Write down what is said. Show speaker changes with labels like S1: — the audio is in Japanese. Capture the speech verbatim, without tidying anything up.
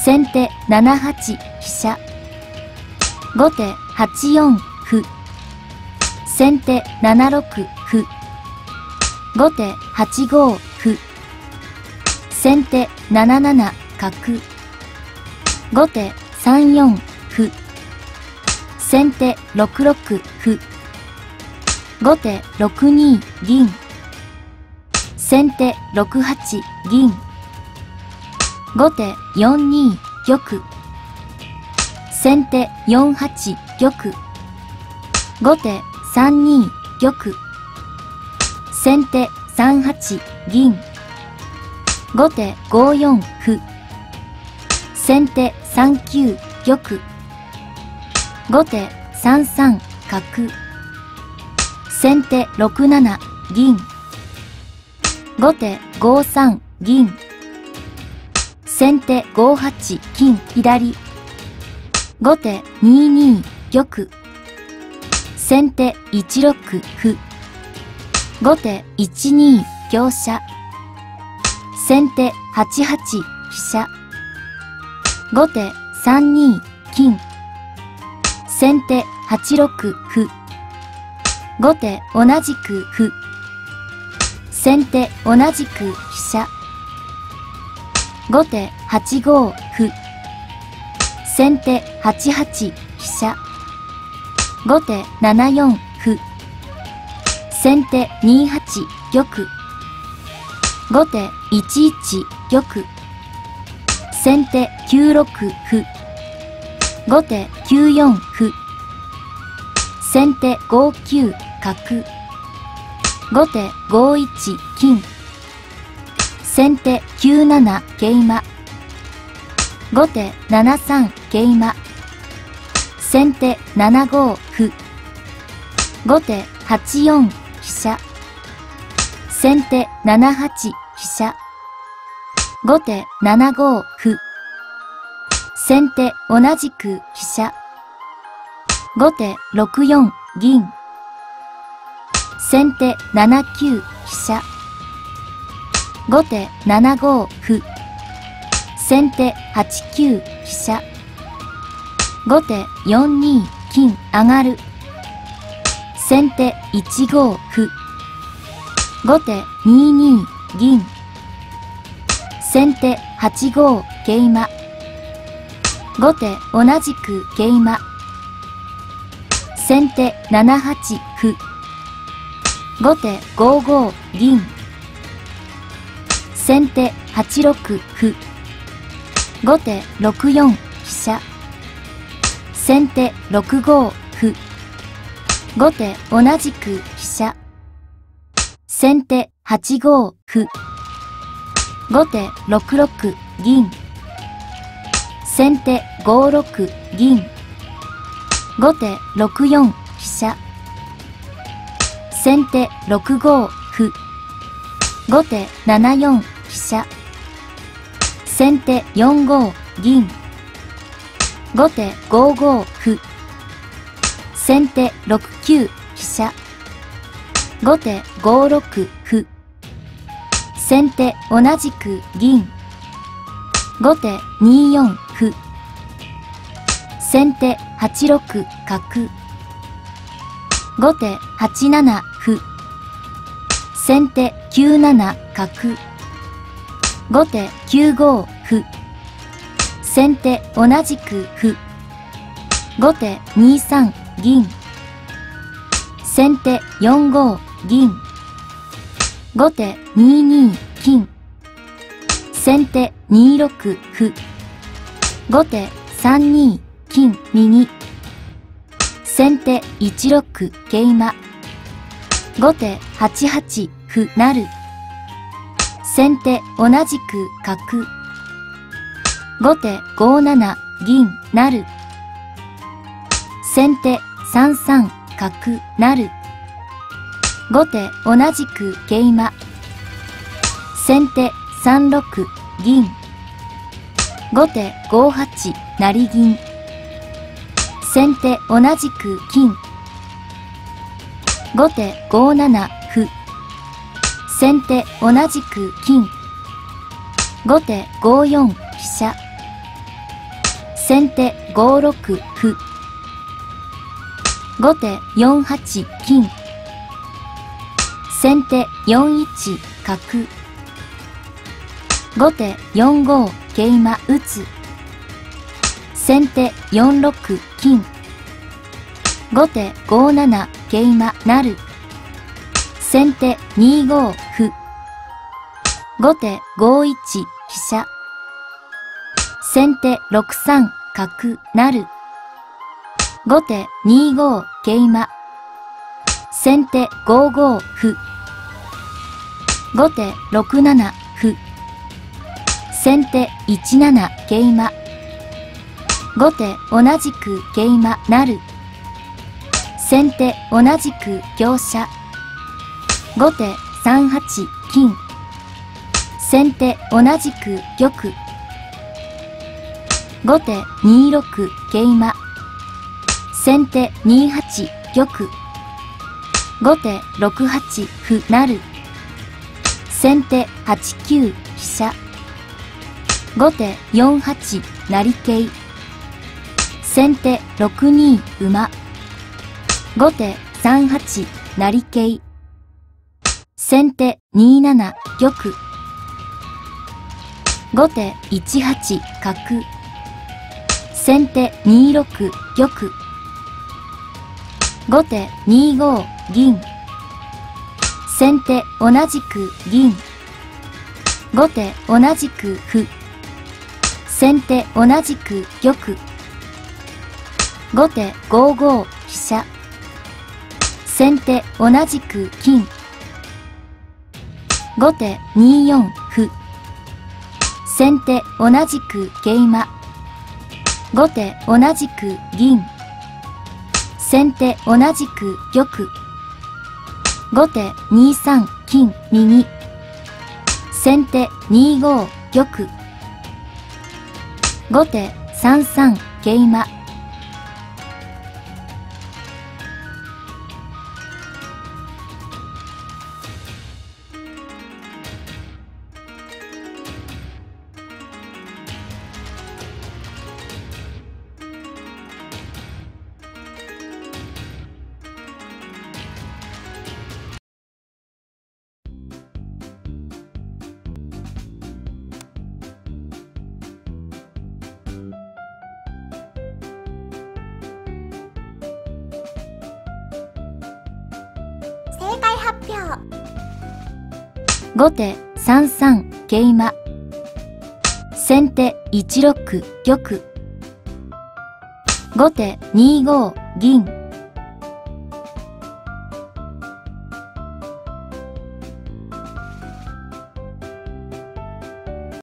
S1: 先手ななはち飛車。後手はちよん歩。先手ななろく歩。後手はちご歩。先手なななな角。後手さんよん歩。先手ろくろく歩。後手ろくに銀。先手ろくはち銀。後手よんに玉。先手よんはち玉。後手さんに玉。先手さんはち銀。後手ごよん歩。先手さんきゅう玉。後手さんさん角。先手ろくなな銀。後手ごさん銀。先手ごはち金左。後手にに玉。先手いちろく歩。後手いちに香車。先手はちはち飛車。後手さんに金。先手はちろく歩。後手同じく歩。先手同じく飛車。後手はちご歩。先手はちはち飛車。後手ななよん歩。先手にはち玉。後手いちいち玉。先手きゅうろく歩。後手きゅうよん歩。先手ごきゅう角。後手ごいち金。先手きゅうなな桂馬。後手ななさん桂馬。先手ななご歩。後手はちよん飛車。先手ななはち飛車。後手ななご歩。先手同じく飛車。後手ろくよん銀。先手ななきゅう飛車。後手ななご歩。先手はちきゅう飛車。後手よんに金上がる。先手いちご歩。後手にに銀。先手はちご桂馬。後手同じく桂馬。先手ななはち歩。後手ごご銀。先手はちろく歩。後手ろくよん飛車。先手ろくご歩。後手同じく飛車。先手はちご歩。後手ろくろく銀。先手ごろく銀。後手ろくよん飛車。先手ろくご歩。後手ななよん飛車。先手よんご銀。後手ごご歩。先手ろくきゅう飛車。後手ごろく歩。先手同じく銀。後手によん歩。先手はちろく角。後手はちなな歩。先手きゅうなな角。後手きゅうご歩。先手同じく歩。後手にさん銀。先手よんご銀。後手にに金。先手にろく歩。後手さんに金右。先手いちろく桂馬。後手はちはち歩成。先手同じく角。後手ごなな銀成。先手さんさん角成。後手同じく桂馬。先手さんろく銀。後手ごはち成銀。先手同じく金。後手ごなな歩。先手同じく金。後手ごよん飛車。 先手ごろく歩。後手よんはち金。先手よんいち角。後手よんご桂馬打つ。先手よんろく金。後手ごなな桂馬成。先手にご歩。後手ごいち飛車。先手ろくさん角成。後手にご桂馬。先手ごご歩。後手ろくなな歩。先手いちなな桂馬。後手同じく桂馬成。先手同じく香車。後手さんはち金。先手同じく玉。後手にろく桂馬。先手にはち玉。後手ろくはち歩成。先手はちきゅう飛車。後手よんはち成桂。先手ろくに馬。後手さんはち成桂。先手になな玉。後手いちはち角。先手にろく玉。後手にご銀。先手同じく銀。後手同じく歩。先手同じく玉。後手ごご飛車。先手同じく金。後手によん歩。先手同じく桂馬。後手同じく銀。先手同じく玉。後手にさん金右。先手にご玉。後手さんさん桂馬。
S2: 正解発表。
S1: 後手さんさん桂馬。先手いちろく玉。後手にご銀。